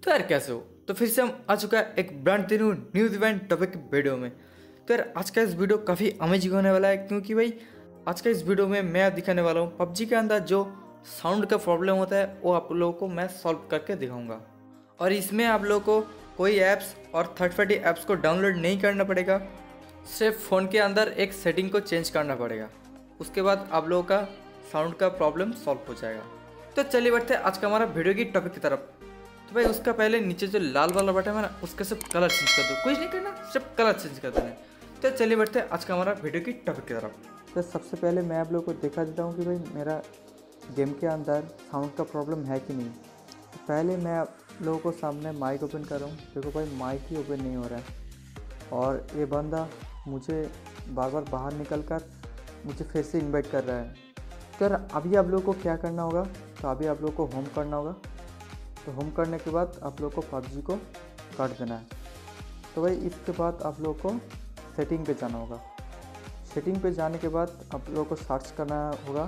तो यार कैसे हो। तो फिर से हम आ चुका है एक brand new event topic video में। तो यार आज का इस वीडियो काफ़ी अमेजिंग होने वाला है, क्योंकि भाई आज का इस वीडियो में मैं दिखाने वाला हूँ पबजी के अंदर जो साउंड का प्रॉब्लम होता है वो आप लोगों को मैं सॉल्व करके दिखाऊंगा। और इसमें आप लोगों को कोई ऐप्स और थर्ड पार्टी ऐप्स को डाउनलोड नहीं करना पड़ेगा, सिर्फ फ़ोन के अंदर एक सेटिंग को चेंज करना पड़ेगा। उसके बाद आप लोगों का साउंड का प्रॉब्लम सॉल्व हो जाएगा। तो चलिए बढ़ते हैं आज का हमारा वीडियो की टॉपिक की तरफ। तो भाई उसका पहले नीचे जो लाल वाला बटन है ना उसका सिर्फ कलर चेंज कर दो, कुछ नहीं करना, सिर्फ कलर चेंज कर देना। तो चलिए बढ़ते हैं आज का हमारा वीडियो की टॉपिक की तरफ। तो सबसे पहले मैं आप लोगों को दिखा देता हूँ कि भाई मेरा गेम के अंदर साउंड का प्रॉब्लम है कि नहीं। तो पहले मैं आप लोगों को सामने माइक ओपन कर रहा हूँ। देखो भाई माइक ही ओपन नहीं हो रहा है और ये बंदा मुझे बार बार बाहर निकल कर मुझे फिर से इन्वाइट कर रहा है। तो यार अभी आप लोगों को क्या करना होगा, तो अभी आप लोगों को होम करना होगा। तो होम करने के बाद आप लोगों को पबजी को काट देना है। तो भाई इसके बाद आप लोगों को सेटिंग पे जाना होगा। सेटिंग पे जाने के बाद आप लोगों को सर्च करना होगा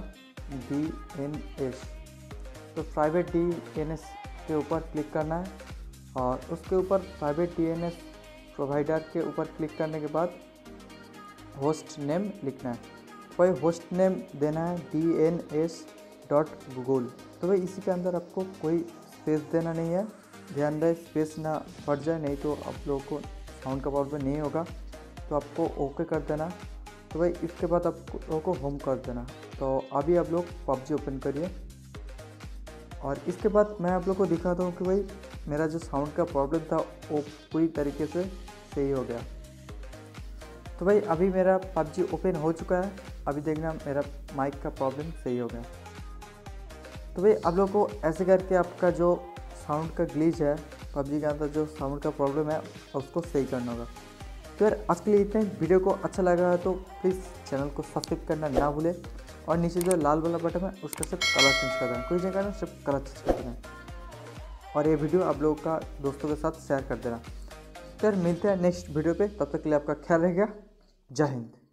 DNS। तो प्राइवेट DNS के ऊपर क्लिक करना है और उसके ऊपर प्राइवेट DNS प्रोवाइडर के ऊपर क्लिक करने के बाद होस्ट नेम लिखना है। तो भाई होस्ट नेम देना है DNS.Google। तो भाई इसी के अंदर आपको कोई स्पेस देना नहीं है, ध्यान रहे स्पेस ना फट जाए, नहीं तो आप लोगों को साउंड का प्रॉब्लम नहीं होगा। तो आपको ओके कर देना। तो भाई इसके बाद आप लोगों को होम कर देना। तो अभी आप लोग पबजी ओपन करिए और इसके बाद मैं आप लोग को दिखाता हूँ कि भाई मेरा जो साउंड का प्रॉब्लम था वो पूरी तरीके से सही हो गया। तो भाई अभी मेरा पबजी ओपन हो चुका है। अभी देखना मेरा माइक का प्रॉब्लम सही हो गया। तो भाई आप लोग को ऐसे करके आपका जो साउंड का ग्लिच है, पबजी के अंदर जो साउंड का प्रॉब्लम है उसको सही करना होगा। तो यार आज के लिए इतना ही। वीडियो को अच्छा लगा है तो प्लीज़ चैनल को सब्सक्राइब करना ना भूलें और नीचे जो लाल वाला बटन है उसका सिर्फ कलर चेंज कर देना, कोई जगह ना सिर्फ कलर चेंज कर देना और ये वीडियो आप लोगों का दोस्तों के साथ शेयर कर देना। तो यार मिलते हैं नेक्स्ट वीडियो पे, तब तक के लिए आपका ख्याल रहेगा। जय हिंद।